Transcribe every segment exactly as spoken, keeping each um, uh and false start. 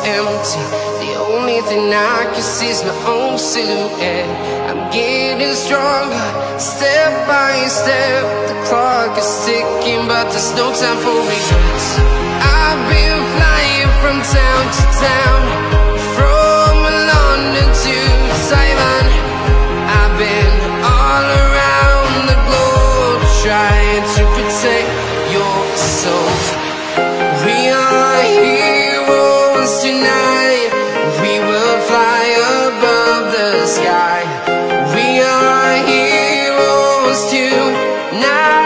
empty. The only thing I can see is my own silhouette. I'm getting stronger, step by step. The clock is ticking, but there's no time for regrets. I've been flying from town to town, from London to Taiwan. I've been all around the globe, trying to protect your soul. We are heroes tonight. We will fly above the sky. We are heroes tonight.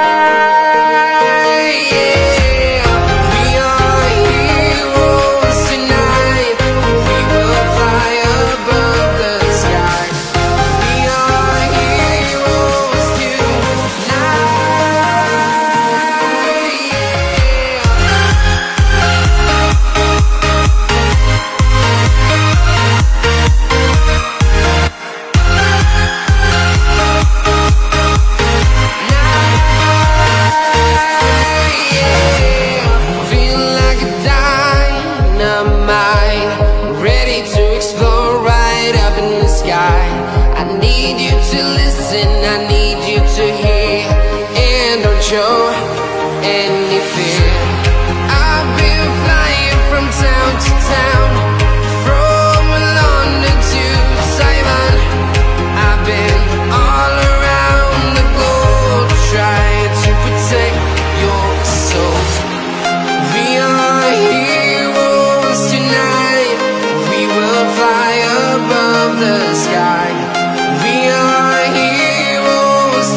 I need you to listen, I need you to hear, and don't show any fear. I've been flying from town to town, from London to Taiwan. I've been all around the globe, trying to protect your soul. We are heroes tonight. We will fly above the sky. We are heroes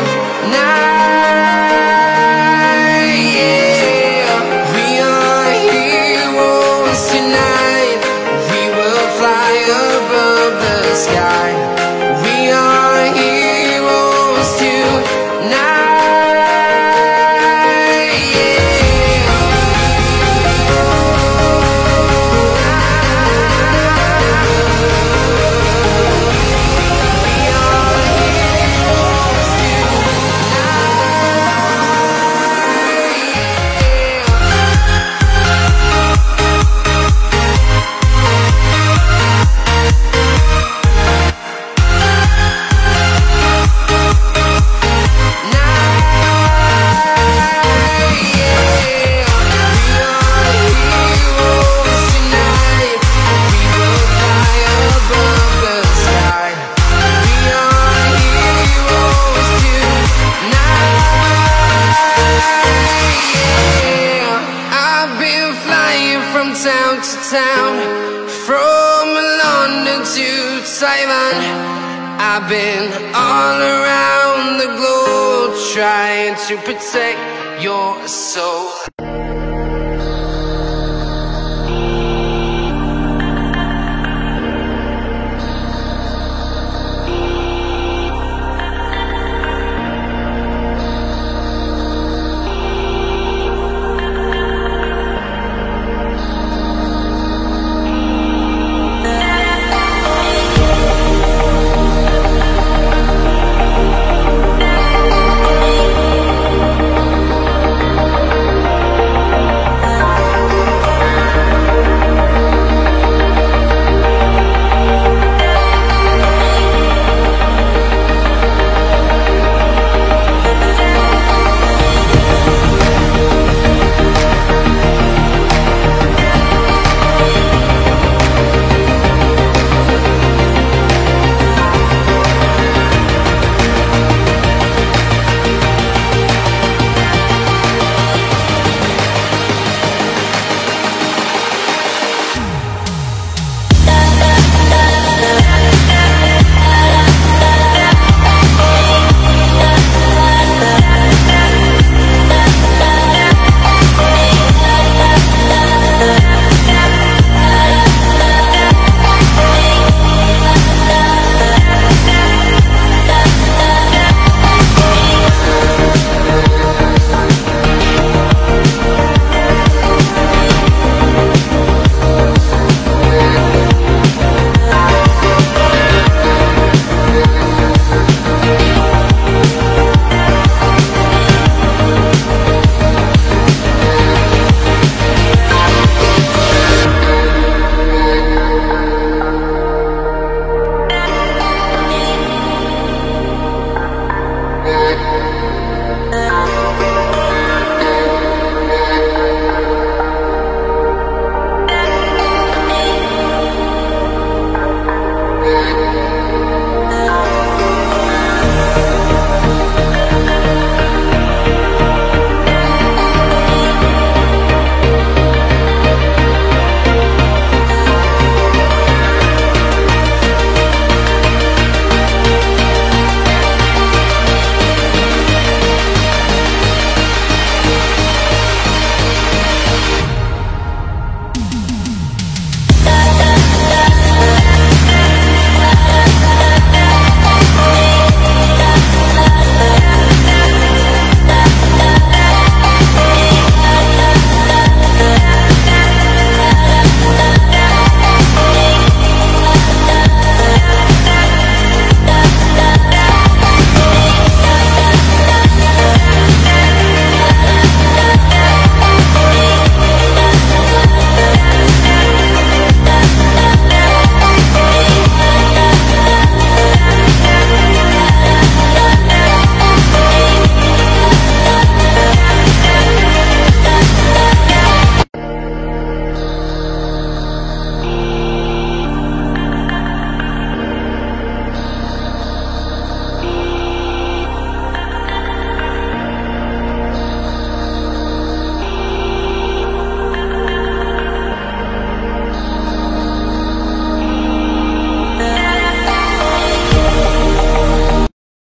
tonight, yeah. We are heroes tonight. We will fly above the sky. We are heroes tonight, yeah. Town to town, from London to Taiwan. I've been all around the globe, trying to protect your soul.